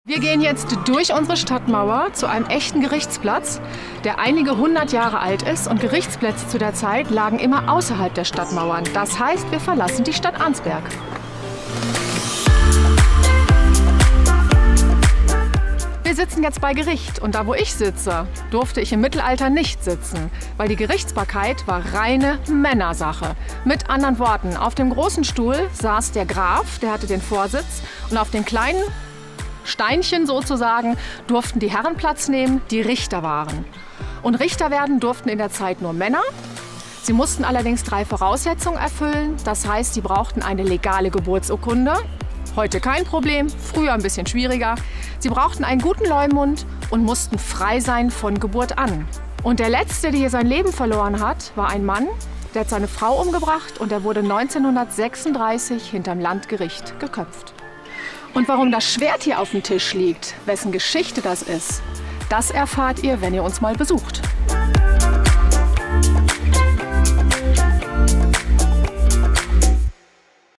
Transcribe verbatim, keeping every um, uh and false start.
Wir gehen jetzt durch unsere Stadtmauer zu einem echten Gerichtsplatz, der einige hundert Jahre alt ist, und Gerichtsplätze zu der Zeit lagen immer außerhalb der Stadtmauern. Das heißt, wir verlassen die Stadt Arnsberg. Wir sitzen jetzt bei Gericht, und da wo ich sitze, durfte ich im Mittelalter nicht sitzen, weil die Gerichtsbarkeit war reine Männersache. Mit anderen Worten, auf dem großen Stuhl saß der Graf, der hatte den Vorsitz, und auf den kleinen Steinchen sozusagen durften die Herren Platz nehmen, die Richter waren. Und Richter werden durften in der Zeit nur Männer. Sie mussten allerdings drei Voraussetzungen erfüllen. Das heißt, sie brauchten eine legale Geburtsurkunde. Heute kein Problem, früher ein bisschen schwieriger. Sie brauchten einen guten Leumund und mussten frei sein von Geburt an. Und der Letzte, der hier sein Leben verloren hat, war ein Mann, der hat seine Frau umgebracht, und er wurde neunzehnhundertsechsunddreißig hinterm Landgericht geköpft. Und warum das Schwert hier auf dem Tisch liegt, wessen Geschichte das ist, das erfahrt ihr, wenn ihr uns mal besucht.